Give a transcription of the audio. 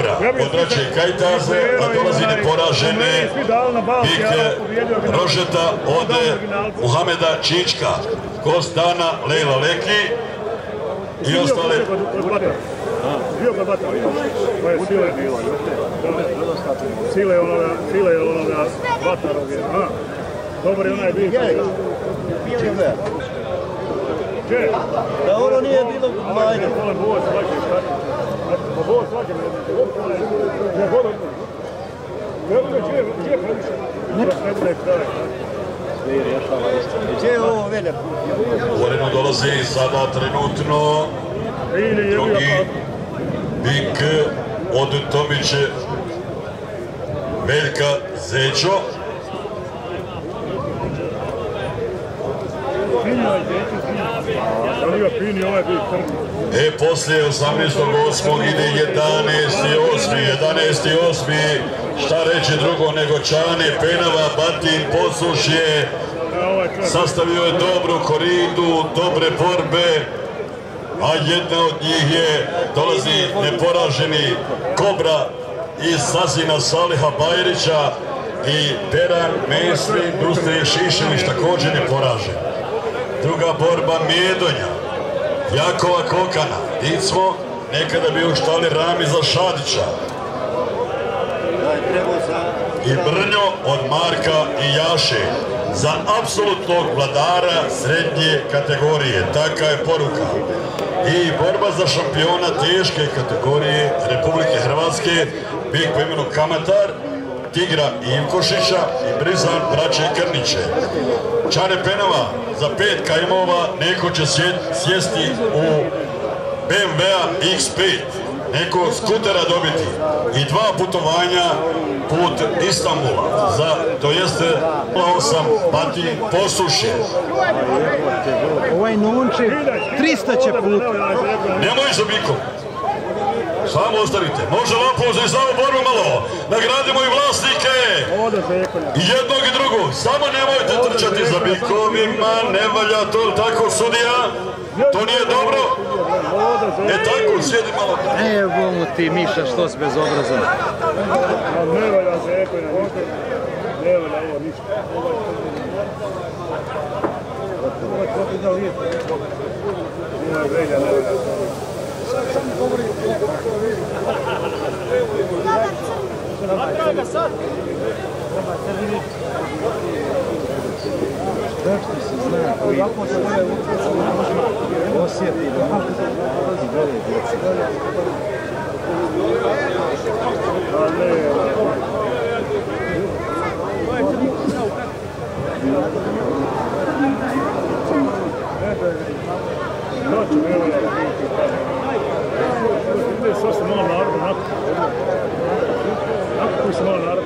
Odrače Kajtaze, a dolazi neporažene Bik Rožeta od Muhameda Čička. Gost dana Lejla Leki i ostale. Sile onoga Vatarovje. Dobar je onaj bio. Da ono nije bilo majde. Gdje je ovo velja? Uvoreno dolazi sada trenutno drugi Bik od Tomiće Veljka Zećo. Poslije 18.8. ide 11.8. Šta reći drugo nego Čane, Penava, Batin, Posušje. Sastavio je dobru koridu, dobre borbe, a jedna od njih je, dolazi neporaženi Kobra iz Sazina Saliha Bajrića i Peran Mesli Industrije Šišević također neporažen. Druga borba Mjedonja, Jakova Kokana, Dicmo, nekada bio u štali Ramiza Šadića. I Brnjo od Marka i Jaše za apsolutnog vladara srednje kategorije. Taka je poruka. I borba za šampiona teške kategorije Republike Hrvatske, Bik po imenu Kamatar, Tigra Ivkošića i Brizan braće Krniće. Čane Penava za 5 kajmova, neko će sjesti u BMW X5, neko skutera dobiti i 2 putovanja put Istanbula, to jeste 8 Batin Posušje. Ovaj Nunčev 300 će puta. Nemoj za Bikom. Samo ostavite. Može lapo za islavu borbu malo. Nagradimo i vlasnike. I jednog i drugog. Samo nemojte trčati za bikovima. Ne valja to tako, sudija. To nije dobro. Tako, sjedi malo. Evo mu ti, Miša, što si bezobrazan. Ne valja za ekojna ništa. Ne valja ovo ništa. Zašto se zna koji osjeti da može i dole djeci. Sad se malo narodu nakon. Nakon koji se malo narodu.